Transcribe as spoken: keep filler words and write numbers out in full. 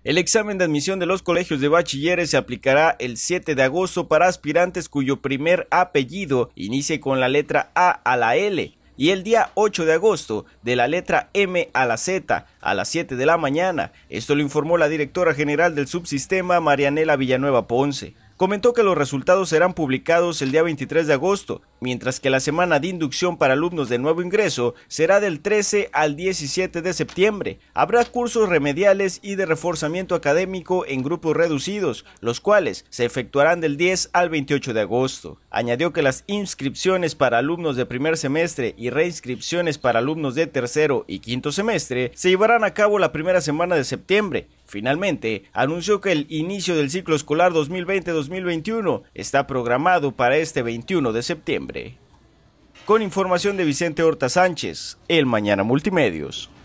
El examen de admisión de los colegios de bachilleres se aplicará el siete de agosto para aspirantes cuyo primer apellido inicie con la letra A a la L y el día ocho de agosto de la letra M a la Z a las siete de la mañana. Esto lo informó la directora general del subsistema, Marianela Villanueva Ponce. Comentó que los resultados serán publicados el día veintitrés de agosto, mientras que la semana de inducción para alumnos de nuevo ingreso será del trece al diecisiete de septiembre. Habrá cursos remediales y de reforzamiento académico en grupos reducidos, los cuales se efectuarán del diez al veintiocho de agosto. Añadió que las inscripciones para alumnos de primer semestre y reinscripciones para alumnos de tercero y quinto semestre se llevarán a cabo la primera semana de septiembre. Finalmente, anunció que el inicio del ciclo escolar dos mil veinte dos mil veintiuno está programado para este veintiuno de septiembre. Con información de Vicente Horta Sánchez, El Mañana Multimedios.